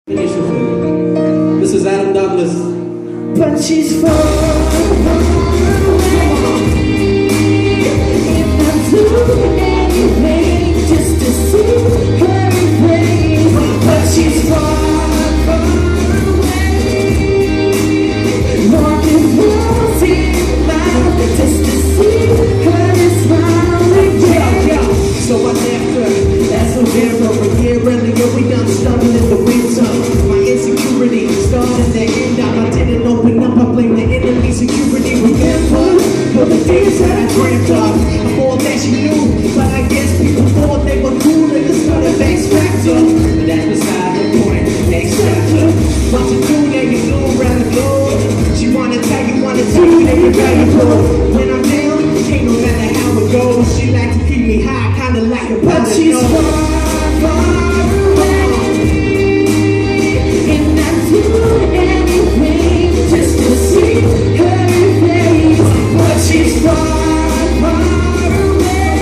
This is Adam Douglas. But she's far away, just to see her face. But she's far away, walking walls in mouth, just to see her smile again. So I left her, that's November, a year earlier we done stumbled in the winter. My insecurity started to end up, I didn't open up, I blame the enemy. Security remember, for the days that I dreamt of. I thought that she knew, but I guess people thought they were cool and just started X Factor. But that's beside the point, X Factor. What you do, now you go around the globe. She wanna tell you that you're valuable. When I'm down, ain't no matter how it goes. She like to keep me high, kinda like a but she's far away, and I do anything just to see her face. But she's far away,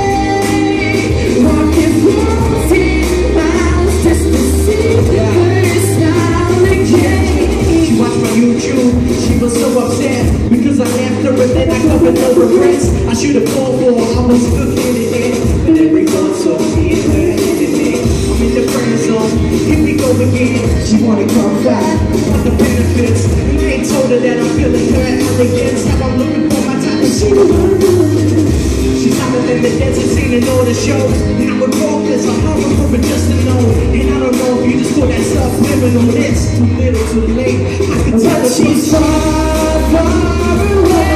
walking walls in miles just to see her smile again. She watched my YouTube, she was so upset because I left her and then I covered no regrets. I should have called for her, I was a good candidate, but every month so me and her ended. I'm in the friend zone, here we go again. She wanna come back, want the benefits, and I ain't told her that I'm feeling her elegance. Now I'm looking for my time to see her. She's hotter than the desert scene in all the shows, and I would walk this, I'm hungry for it just to know. And I don't know if you just call that stuff criminal, it's too little too late. I can tell But she's far away,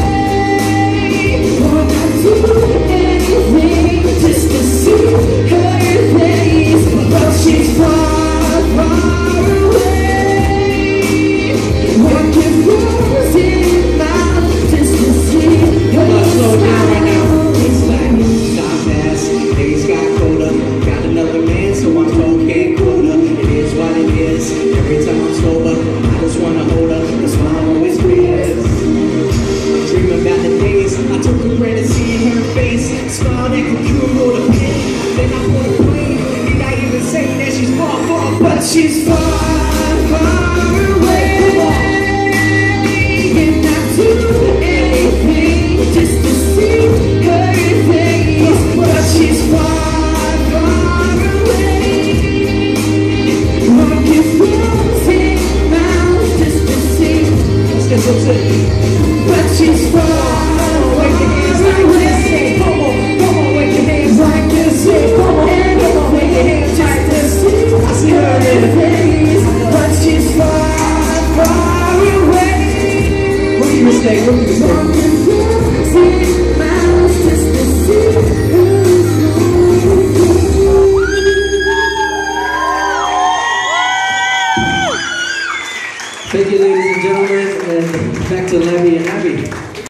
won't I do anything just to see her face. But she's far away, walking walls in mouth just to see her slow down right now. smile. It's like time passed, days got colder. Got another man, so I'm cold, getting colder. It is what it is. Every time I'm sober, I just wanna hold her. The smile always breathes. Dream about the days I took for granted, seeing her face. Smile that could cure all the pain. Then I bought a plane, and I even say that she's far, far, But she's far away, and I do anything just to see her face. But she's far away, walking walls in mouth just to see. Let's get some sick. But she's far Wave your hands like this, say, come on, wave your hands like this, say, come on, wave your hands like this. I see her there. but she's far away. Rookie mistake, rookie mistake. Thank you, ladies and gentlemen, and back to Labby and Abby.